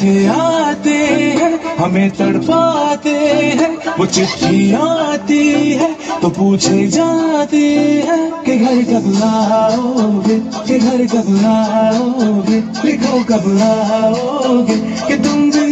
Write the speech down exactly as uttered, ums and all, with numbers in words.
कैसे आते हैं हमें तड़पाते हैं, वो चिट्ठी आती है तो पूछे जाती है कि घर कब आओगे, कि घर कब आओगे, लिखो कब आओगे कि तुम भी